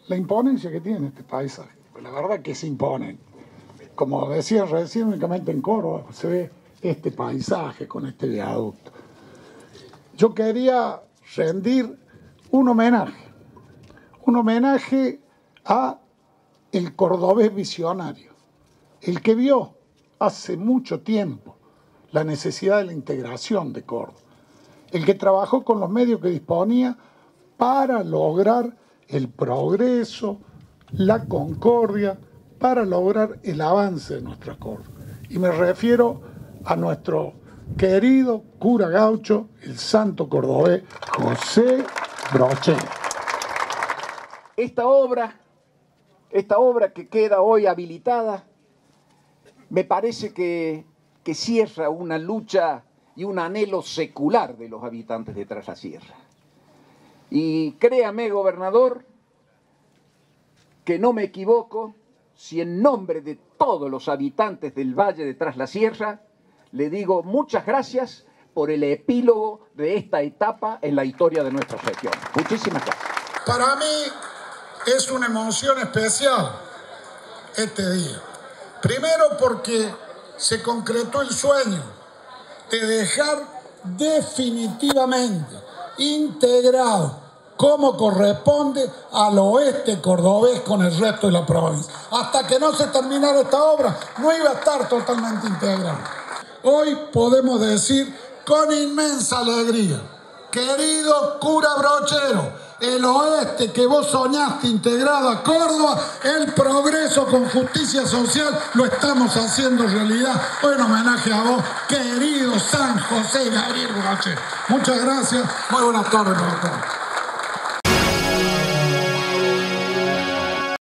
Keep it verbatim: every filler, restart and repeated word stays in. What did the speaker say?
la imponencia que tiene este paisaje. La verdad que se imponen. Como decía recién, únicamente en Córdoba se ve este paisaje con este viaducto. Yo quería rendir un homenaje, un homenaje a el cordobés visionario, el que vio hace mucho tiempo la necesidad de la integración de Córdoba, el que trabajó con los medios que disponía para lograr el progreso, la concordia, para lograr el avance de nuestra Córdoba. Y me refiero a nuestro querido cura gaucho, el santo cordobés José Brochero. Esta obra, esta obra que queda hoy habilitada, me parece que, que cierra una lucha y un anhelo secular de los habitantes de Tras la Sierra. Y créame, gobernador, que no me equivoco si en nombre de todos los habitantes del Valle de Tras la Sierra le digo muchas gracias por el epílogo de esta etapa en la historia de nuestra región. Muchísimas gracias. Para mí es una emoción especial este día. Primero porque se concretó el sueño de dejar definitivamente integrado como corresponde al oeste cordobés con el resto de la provincia. Hasta que no se terminara esta obra, no iba a estar totalmente integrado. Hoy podemos decir con inmensa alegría, querido cura Brochero, el oeste que vos soñaste integrado a Córdoba, el progreso con justicia social lo estamos haciendo realidad. Hoy en homenaje a vos, querido San José Gabriel Brochero. Muchas gracias, muy buenas tardes para todos.